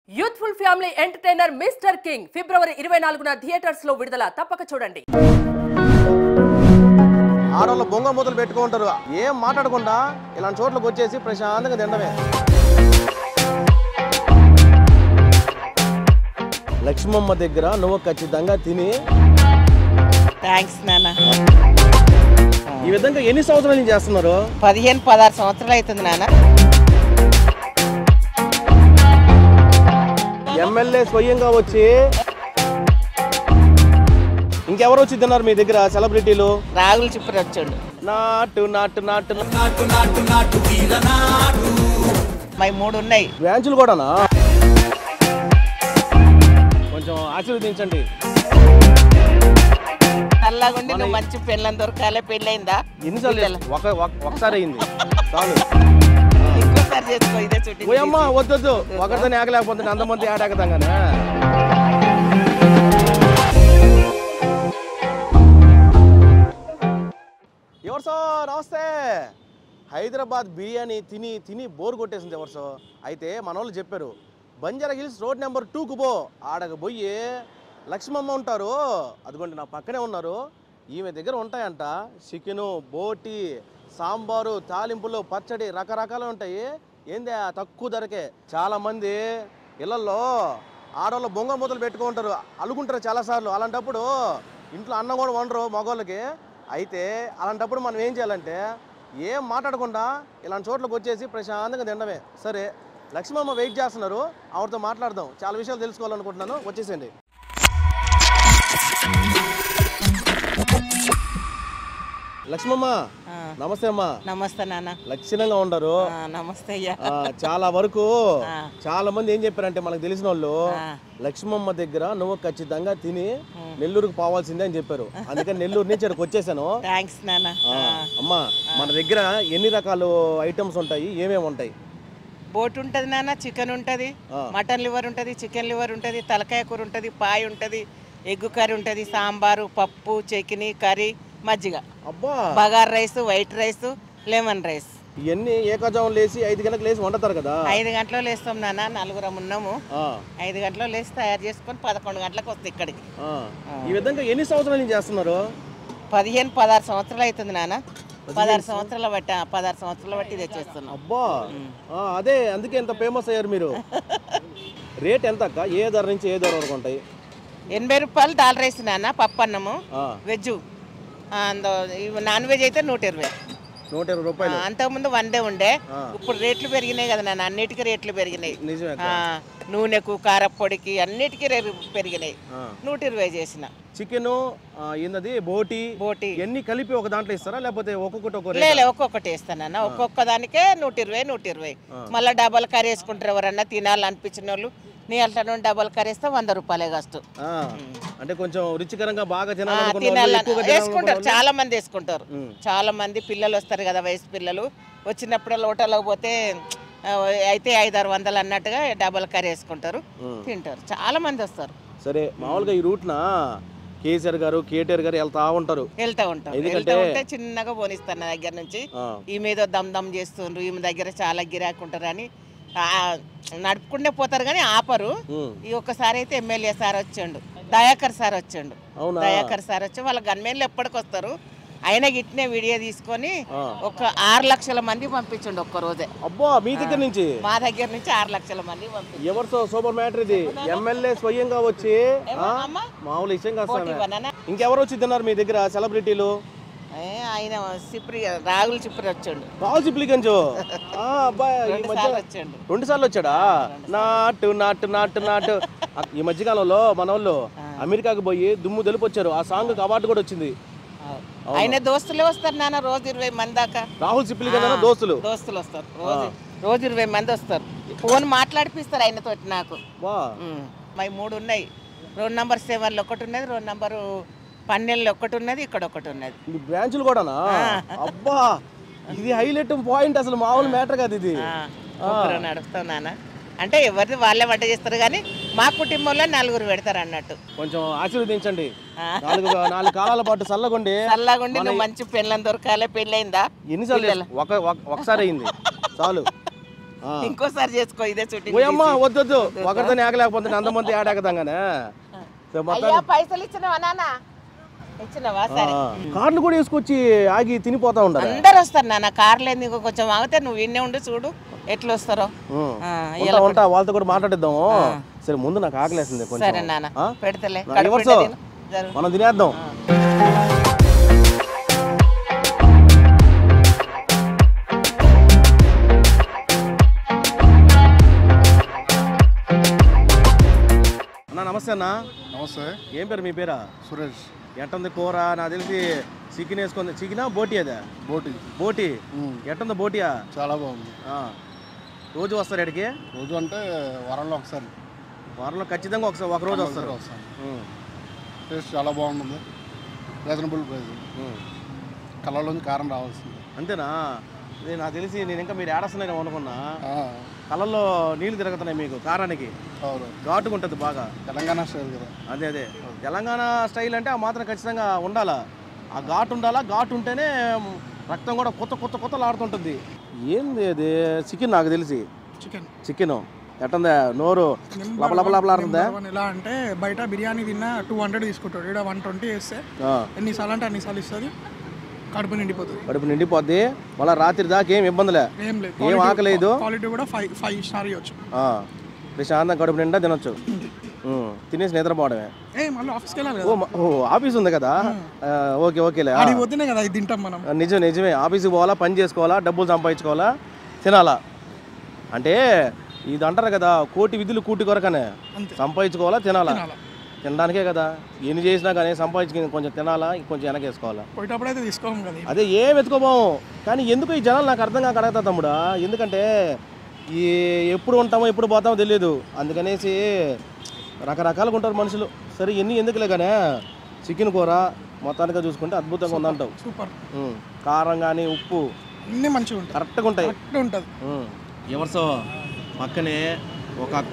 Youthful family entertainer Mister King ఫిబ్రవరి 24న theatres లో విడుదల తప్పక చూడండి. ఆడవాళ్ళు బొంగ మూతలు పెట్టుకుంటారు, ఏం మాట్లాడకుండా ఇలాంటి చోట్లకు వచ్చేసి ప్రశాంతంగా తినడమే. లక్ష్మమ్మ దగ్గర నువ్వు ఖచ్చితంగా తిని. థ్యాంక్స్ నాన్న. ఈ విధంగా ఎన్ని సంవత్సరాల నుంచి చేస్తున్నారు? 15-16 సంవత్సరాలు అవుతుంది నాన్న. ఎమ్మెల్యే స్వయంగా వచ్చి ఇంకెవరు వచ్చి తిన్నారు మీ దగ్గర సెలబ్రిటీలు? రాగులు చిప్పరి వచ్చాడు. నాటు నాటు నాటు మై 3 ఉన్నాయి. బ్రాంచులు కూడానా? కొంచెం ఆశీర్వదించండి. చల్లగుండి నువ్వు మంచి పెళ్ళని దొరకాలే. పెళ్ళయిందా? ఎన్నిసార్లు? ఒకసారి అయింది చాలు. ఇంకోసారి చేసుకో. ఇదే చుట్టూ పోయమ్మా వద్దొద్దు, ఒకరితో ఆగలేకపోతుంది, అంతమంది ఆడాకదాగానే. ఎవరు సో నమస్తే. హైదరాబాద్ బిర్యానీ తిని తిని బోర్ కొట్టేసింది ఎవరు సో. అయితే మన వాళ్ళు చెప్పారు, బంజారా హిల్స్ రోడ్ నెంబర్ 2కు పో, ఆడకు పోయి లక్ష్మమ్మ ఉంటారు, అదిగోండి నా పక్కనే ఉన్నారు, ఈమె దగ్గర ఉంటాయంట చికెను, బోటి, సాంబారు, తాలింపులు, పచ్చడి రకరకాలు ఉంటాయి. ఏంది తక్కువ ధరకే. చాలామంది ఇళ్లలో ఆడవాళ్ళు బొంగ మూతలు పెట్టుకుంటారు, అలుగుంటారు చాలాసార్లు. అలాంటప్పుడు ఇంట్లో అన్నం కూడా వండరు మగవాళ్ళకి. అయితే అలాంటప్పుడు మనం ఏం చేయాలంటే ఏం మాట్లాడకుండా ఇలాంటి చోట్లకు వచ్చేసి ప్రశాంతంగా తినడమే. సరే, లక్ష్మమ్మ వెయిట్ చేస్తున్నారు, ఆవిడతో మాట్లాడదాం. చాలా విషయాలు తెలుసుకోవాలనుకుంటున్నాను, వచ్చేసేయండి. లక్ష్మమ్మ నమస్తే అమ్మా. నమస్తే నాన్న. లక్షణంగా ఉండరు. నమస్తే అయ్యా. చాలా వరకు చాలా మంది ఏం చెప్పారంటే మనకు తెలిసిన వాళ్ళు, లక్ష్మమ్మ దగ్గర నువ్వు ఖచ్చితంగా తిని నెల్లూరుకు పోవాల్సిందే అని చెప్పారు. అందుకని నెల్లూరు నుంచి ఇక్కడికి వచ్చేసాను. థ్యాంక్స్ నాన్న. అమ్మా, మన దగ్గర ఎన్ని రకాలు ఐటమ్స్ ఉంటాయి, ఏమేమి ఉంటాయి? బోట్ ఉంటది నాన్న, చికెన్ ఉంటది, మటన్ లివర్ ఉంటది, చికెన్ లివర్ ఉంటది, తలకాయ కూర ఉంటది, పాయ ఉంటది, ఎగ్గు కర్రీ ఉంటది, సాంబారు, పప్పు, చట్నీ, కర్రీ, మజ్జిగ, bagar rice, white rice, lemon rice. ఇవన్నీ ఏకజావం లేసి 5 గంటలకు లేసి వండుతారు కదా? 5 గంటలు లేస్తాం నాన్న. 4 ఉన్నాము. 5 గంటలు లేసి తయారు చేసుకొని 11 గంటలకు వస్తాయి ఇక్కడికి. ఈ విధంగా ఎన్ని సంవత్సరాల నుంచి చేస్తున్నారు? 15-16 సంవత్సరాలు అవుతుంది నాన్న. 16 సంవత్సరాల బట్టి ఇదే చేస్తున్నాం. అబ్బా, అదే అందుకే ఎంత ఫేమస్ అయ్యారు మీరు. రేట్ ఎంత అక్క? ఏ ధర నుంచి ఏ ధర వరకు ఉంటాయి? 80 రూపాయలు దాల్ రైస్ నాన్న, పప్పు అన్నము, వెజ్. నాన్ వెజ్ అయితే 120 రూపాయలు. అంతకుముందు 100 ఉండే, ఇప్పుడు రేట్లు పెరిగినాయి కదా నాన్న. అన్నిటికీ రేట్లు పెరిగినాయి. నూనెకు, కారపొడికి, అన్నిటికీ రేట్లు పెరిగినాయి. 120 చేసిన. చికెన్ ఏంది, బోటి ఎన్ని కలిపి ఒక దాంట్లో ఇస్తారా, లేకపోతే ఒక్కొక్కటి? ఒక్కొక్కటి ఇస్తానన్న. ఒక్కొక్క దానికే 120. మళ్ళీ డబల్ కర్రీ వేసుకుంటారు ఎవరన్నా తినాలనిపించిన వాళ్ళు. నీ అట్లా డబల్ కర్రీ ఇస్తే 100 రూపాయలే కాస్ట్. అంటే కొంచెం రుచికరంగా బాగా వేసుకుంటారు. చాలా మంది వేసుకుంటారు. చాలా మంది పిల్లలు వస్తారు కదా, వయసు పిల్లలు వచ్చినప్పుడు హోటల్లోకి పోతే అయితే 500-600 అన్నట్టుగా డబల్ కర్రీ వేసుకుంటారు, తింటారు. చాలా మంది వస్తారు. సరే, మామూలుగా ఈ రూట్ నా కేసీఆర్ గారు, కేటీఆర్ గారు వెళ్తా ఉంటారు. వెళ్తా చిన్నగా పోనిస్తారు నా దగ్గర నుంచి. ఈ మీద దమ్ చేస్తుండ్రు, ఈమె దగ్గర చాలా గిరాకు ఉంటారు అని నడుపుకుంటే పోతారు కానీ ఆపరు. ఈ ఒక్కసారి అయితే ఎమ్మెల్యే సార్ వచ్చాడు, దయాకర్ సార్ వచ్చాడు. దయాకర్ సార్ వచ్చి వాళ్ళ గన్మెన్లు ఎప్పటికి వస్తారు. ఆయన గిట్నే వీడియో తీసుకొని ఒక 6 లక్షల మంది పంపించండు ఒక్క రోజే. అబ్బా, మీ దగ్గర నుంచి? మా దగ్గర నుంచి 6 లక్షల మంది పంపించండి. ఎవరితో సూపర్ మ్యాటర్ ఇది. ఎమ్మెల్యే స్వయంగా వచ్చి మామూలు విషయం కాదు. ఇంకెవరు వచ్చి తిన్నారు మీ దగ్గర సెలబ్రిటీలు? ఆయన రాగులు చిప్పరి వచ్చాడు. రాగులు చిప్పలి గంజు 2 సార్లు వచ్చాడా? నాటు నాటు నాటు నాటు. ఈ మధ్యకాలంలో మన వాళ్ళు అమెరికాకు పోయి దుమ్ము తెలుపు వచ్చారు. ఆ సాంగ్ అవార్డు కూడా వచ్చింది. ఆయన దోస్తులే వస్తారు నాన్న, రోజు 20 మంది దాకా. రాహుల్ సిప్లి కదా దోస్తులు వస్తారు. రోజు 20 మంది వస్తారు. ఫోన్ మాట్లాడిపిస్తారు ఆయనతో. నాకు మై 3 ఉన్నాయి. రోడ్ నెంబర్ 7లో ఒకటి ఉన్నది, రోడ్ నెంబర్ 12లో ఒకటి ఉన్నది, ఇక్కడ ఒకటి ఉన్నది. బ్రాంచులు కూడానా? అబ్బా, ఇది హైలైట్ పాయింట్. అసలు మామూలు మ్యాటర్ కాదు ఇది. నడుపుతాం నాన్న. అంటే ఎవరిది వాళ్ళే వంట చేస్తారు కానీ మా కుటుంబంలో 4 పెడతారు అన్నట్టు. కొంచెం ఆశీర్వదించండి. 4 కాలాల పాటు చల్లగుండి నువ్వు మంచి పెళ్ళని దొరకాలే. పెళ్ళయిందా? ఎన్నిసార్లు? ఒకసారి అయింది చాలు. ఇంకోసారి చేసుకో ఇదే చుట్టి ఓయమ్మా వద్దొద్దు ఒకరితోనే ఆగలేకపోతుంది అంతమంది ఆడాకదాగానే పైసలు ఇచ్చినవా నాన్న ఇచ్చినవా సరే కార్లు కూడా వేసుకొచ్చి ఆగి తినిపోతా ఉంటారు అందరు వస్తారు నాన్న కార్లు ఏంది ఇంకో కొంచెం ఆగితే నువ్వు విన్నే ఉండి చూడు ఎట్లా వస్తారో ఉంటా వాళ్ళతో కూడా మాట్లాడిద్దాము సరే ముందు నాకు ఆకలేసింది సరే నాన్న పెడతలే మనం తినేద్దాం అన్నా నమస్తే అన్న. నమస్తే. ఏం పేరు మీ పేరా? సురేష్. ఎట్టుంది కూర? నాకు తెలిసి చికెన్ వేసుకుంది. చికెనా బోటి? అదే బోటి. బోటి ఎట్టుంది బోటియా? చాలా బాగుంది. రోజు వస్తారు ఎక్కడికి? రోజు అంటే వారంలో ఒకసారి. వారంలో ఖచ్చితంగా ఒక రోజు వస్తారు. టేస్ట్ చాలా బాగుంటుంది. Reasonable price. కళ్ళలోంచి కారం రావాల్సింది. అంతేనా? నాకు తెలిసి నేను ఇంకా మీరు ఏడస్తున్నాయి అనుకున్నా. కళ్ళల్లో నీళ్ళు తిరుగుతున్నాయి మీకు కారానికి. ఘాటుగా ఉంటుంది బాగా. తెలంగాణ స్టైల్ కదా. అదే తెలంగాణ స్టైల్ అంటే ఆ మాత్రం ఖచ్చితంగా ఉండాలా. ఆ ఘాటు ఉండాలా. ఘాటు ఉంటేనే రక్తం కూడా కొత్తలాడుతుంటుంది. ఏంది అది? చికెన్ నాకు తెలిసి చికెన్ ఎట్టుందా? నోరు లపలపలాడుతుందా? ఎలా అంటే బయట బిర్యానీ తిన్నా 200 తీసుకుంటాడు, ఇక్కడ 120 వేస్తే ఎన్నిసార్లు అంటే అన్నిసార్లు ఇస్తుంది. కడుపు నిండిపోద్ది. మళ్ళీ రాత్రి దాకా ఏం ఇబ్బందిలే, ఏం ఆకలేదు. క్వాలిటీ కూడా 5 స్టార్ ఇవ్వచ్చు. ప్రశాంతం కడుపు నిండా తినొచ్చు. తినేసి నిద్రపోవడమే. ఆఫీస్ ఉంది కదా. ఓకేలే. నిజమే. ఆఫీస్కి పోవాలా, పని చేసుకోవాలా, డబ్బులు సంపాదించుకోవాలా, తినాలా. అంటే ఇది అంటారు కదా, కోటి విధులు కూటి కొరకనే. సంపాదించుకోవాలా, తినాలా. తినడానికే కదా. ఎన్ని చేసినా కానీ సంపాదించుకుని కొంచెం తినాలా, కొంచెం వెనకేసుకోవాలా. అదే ఏం ఎత్తుకోపోము. కానీ ఎందుకు ఈ జనాలు నాకు అర్థం కాక అడగతా తమ్ముడా. ఎందుకంటే ఈ ఎప్పుడు ఉంటామో ఎప్పుడు పోతామో తెలియదు. అందుకనేసి రకరకాలుగా ఉంటారు మనుషులు. సరే ఎందుకులే కానీ చికెన్ కూర మొత్తానికి చూసుకుంటే అద్భుతంగా ఉందంటావు. సూపర్. కారం కానీ ఉప్పు అన్నీ మంచిగా కరెక్ట్గా ఉంటాయి. ఎవరిసో పక్కనే ఒక అక్క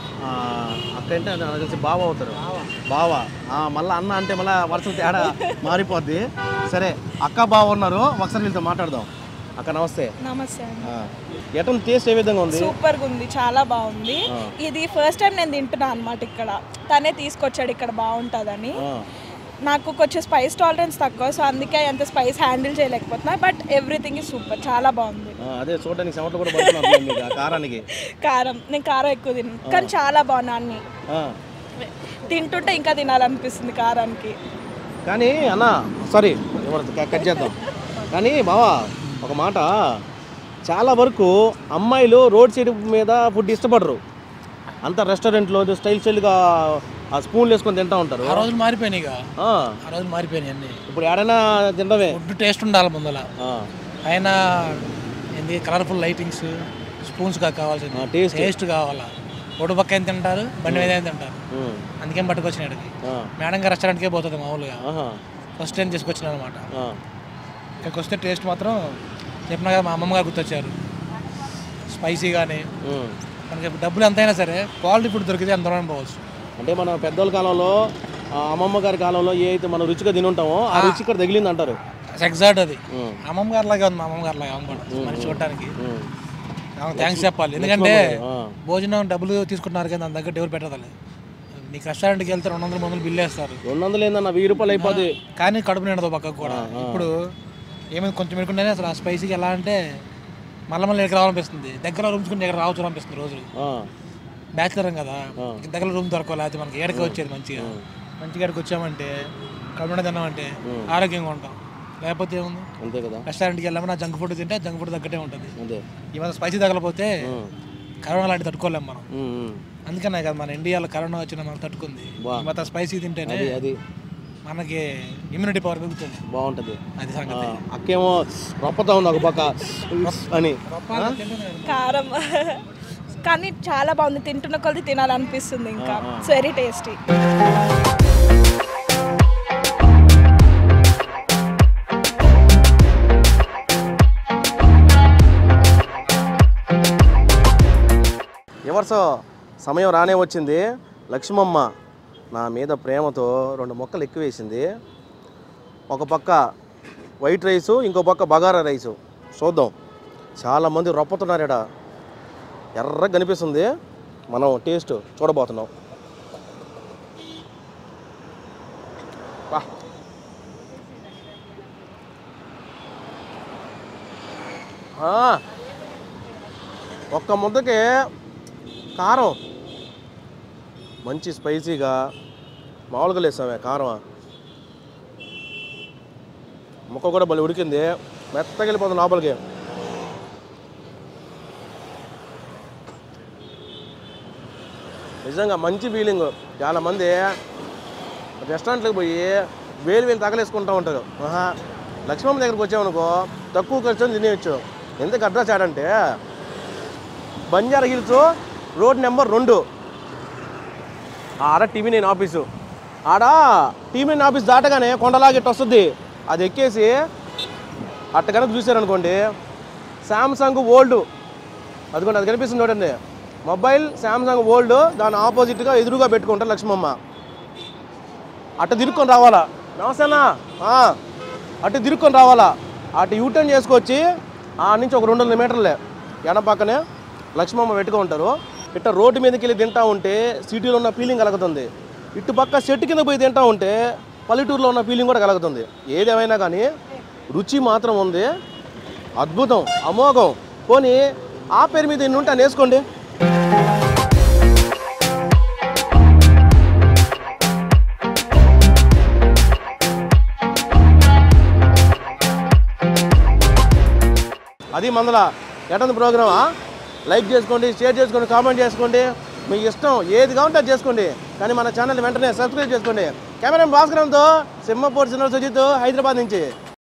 అంటే నాకు తెలిసి బావ అవుతారు. బావ మళ్ళీ అన్న అంటే మళ్ళీ వరుస తేడా మారిపోద్ది. సరే అక్క బావ ఉన్నారు, ఒకసారి వీళ్ళతో మాట్లాడదాం. అక్క నమస్తే. నమస్తే. ఎట్లా టేస్ట్ ఏ విధంగా ఉంది? సూపర్గా ఉంది, చాలా బాగుంది. ఇది ఫస్ట్ టైం నేను తింటున్నా అనమాట. ఇక్కడ తనే తీసుకొచ్చాడు ఇక్కడ బాగుంటుందని. నాకు కొంచెం స్పైస్ టాలరెన్స్ తక్కువ, సో అందుకే అంత స్పైస్ హ్యాండిల్ చేయలేకపోతున్నా. బట్ ఎవ్రీథింగ్ ఇస్ సూపర్, చాలా బాగుంది. అదే చూడడానికి చెమటలు కూడా పడుతున్నాయి కారానికి. నేను కారం ఎక్కువ తిన్నాను, కానీ చాలా బాగున్నా. అన్ని తింటుంటే ఇంకా తినాలనిపిస్తుంది కారానికి. కానీ అన్న సారీ కట్ చేద్దాం. కానీ బావా ఒక మాట, చాలా వరకు అమ్మాయిలు రోడ్ సైడ్ మీద ఫుడ్ ఇష్టపడరు. అంతా రెస్టారెంట్లో స్టైల్గా ఆ స్పూన్లు వేసుకొని తింటా ఉంటారు. ఆ రోజులు మారిపోయినాయి. అన్ని ఇప్పుడు ఏడైనా తినడమే. ఫుడ్ టేస్ట్ ఉండాలి ముందల. ఆయన ఏంది కలర్ఫుల్ లైటింగ్స్, స్పూన్స్ కావాల్సింది, టేస్ట్ కావాలా. ఒడు పక్క ఏం తింటారు, బండి మీద ఏం తింటారు. అందుకేం పట్టుకొచ్చినాడు. మేడం గారు రెస్టారెంట్కే పోతుంది మామూలుగా. ఫస్ట్ టైం తీసుకొచ్చినాడు అనమాట. ఇక్కడికి వస్తే టేస్ట్ మాత్రం చెప్పినా కదా, మా అమ్మమ్మ గారు గుర్తొచ్చారు. స్పైసీ కానీ మనకి డబ్బులు ఎంతైనా సరే క్వాలిటీ ఫుడ్ దొరికితే ఎంతలోనే పోవచ్చు. అంటే మన పెద్దోళ్ళ కాలంలో, అమ్మమ్మ గారి కాలంలో ఏ అయితే మనం రుచిగా తినుంటామో ఆ రుచి ఇక్కడ తగిలింది అంటారు. ఎగ్జాక్ట్ అది. అమ్మమ్మ గారి లాగా ఉంది, మా అమ్మమ్మ గారి లాగా మనం చూడటానికి. థ్యాంక్స్ చెప్పాలి. ఎందుకంటే భోజనం డబ్బులు తీసుకుంటున్నారు కానీ దాని దగ్గర ఎవరు పెట్టదు. నీకు రెస్టారెంట్కి వెళ్తే 200 బిల్లు వేస్తారు. 200 ఏందన్న 1000 రూపాయలు అయిపోతుంది. కానీ కడుపు నిండదు పక్కకు కూడా. ఇప్పుడు ఏమైనా కొంచెం పెట్టుకుంటేనే అసలు ఆ స్పైసీకి ఎలా అంటే మళ్ళీ ఎక్కడికి రావాలనిపిస్తుంది. దగ్గర రూమ్స్ కొంచెం ఎక్కడ రావచ్చు అనిపిస్తుంది. రోజులు బ్యాచిలర్ కదా, దగ్గర రూమ్ దొరకాలి. అయితే మనకి ఏడకి వచ్చేది మంచిగా ఎక్కడికి వచ్చామంటే కడుపు తిన్నామంటే ఆరోగ్యంగా ఉంటాం. లేకపోతే ఏముంది, అంతే కదా. రెస్టారెంట్కి వెళ్ళామన్నా జంక్ ఫుడ్ తింటే జంక్ ఫుడ్ తగ్గట్టే ఉంటుంది. ఇవాళ స్పైసీ తగలపోతే కరోనా లాంటి తట్టుకోలేము మనం. అందుకనే కదా మన ఇండియాలో కరోనా వచ్చిన మనం తట్టుకుంది. మొత్తం స్పైసీ తింటేనే మనకి ఇమ్యూనిటీ పవర్ పెరుగుతుంది, బాగుంటుంది. అది సంగతి. అక్కేమో రొప్పతా ఉంది ఒక పక్క అని కారం, కానీ చాలా బాగుంది. తింటున్న కొద్ది తినాలనిపిస్తుంది. ఇంకా ఇట్స్ వెరీ టేస్టీ. ఎవరిసో సమయం రానే వచ్చింది. లక్ష్మమ్మ నా మీద ప్రేమతో 2 మొక్కలు ఎక్కువ వేసింది. ఒక పక్క వైట్ రైసు, ఇంకో పక్క బగారా రైసు. చూద్దాం, చాలామంది రొప్పుతున్నారు ఇక్కడ. ఎర్రగా కనిపిస్తుంది. మనం టేస్ట్ చూడబోతున్నాం. ఒక్క ముద్దకి కారం మంచి స్పైసీగా మామూలుగా లేసామే. కారం ముక్క కూడా భలే ఉడికింది, మెత్తగా వెళ్ళిపోతుంది లోపలికి. నిజంగా మంచి ఫీలింగ్. చాలామంది రెస్టారెంట్లకు పోయి వేలు తగలేసుకుంటూ ఉంటారు. లక్ష్మమ్మ దగ్గరికి వచ్చామనుకో తక్కువ ఖర్చుని తినేయచ్చు. ఎందుకు అడ్రస్ ఆడంటే బంజారా హిల్స్ రోడ్ నెంబర్ 2, ఆడ TV9 ఆఫీసు. ఆడ TV9 ఆఫీస్ దాటగానే కొండలాగిట్టు వస్తుంది. అది ఎక్కేసి అట్ట కనుక చూసారనుకోండి శాంసంగ్ వరల్డ్, అదిగోండి అది కనిపిస్తుంది చూడండి, మొబైల్ శాంసంగ్ వరల్డ్. దాని ఆపోజిట్గా ఎదురుగా పెట్టుకుంటారు లక్ష్మమ్మ. అట్ట తిరుక్కొని రావాలా. నమస్తేనా, అటు తిరుక్కొని రావాలా. అటు యూటర్న్ చేసుకొచ్చి ఆ నుంచి ఒక 200 మీటర్లే ఎడ పక్కనే లక్ష్మమ్మ పెట్టుకో ఉంటారు. ఇట్ట రోడ్డు మీదకి వెళ్ళి తింటా ఉంటే సిటీలో ఉన్న ఫీలింగ్ కలుగుతుంది. ఇటు పక్క చెట్టు కింద పోయి తింటా ఉంటే పల్లెటూరులో ఉన్న ఫీలింగ్ కూడా కలుగుతుంది. ఏదేమైనా కానీ రుచి మాత్రం ఉంది, అద్భుతం, అమోఘం. పోనీ ఆ పేరు మీద ఎన్ని ఉంటే అని వేసుకోండి. అది మందల ఎటంది ప్రోగ్రామా. లైక్ చేసుకోండి, షేర్ చేసుకోండి, కామెంట్ చేసుకోండి. మీ ఇష్టం ఏది కావాలంటే అది చేసుకోండి. కానీ మన ఛానల్ వెంటనే సబ్స్క్రైబ్ చేసుకోండి. కెమెరా భాస్కరంతో సింహపూర్ సుజిత్, హైదరాబాద్ నుంచి.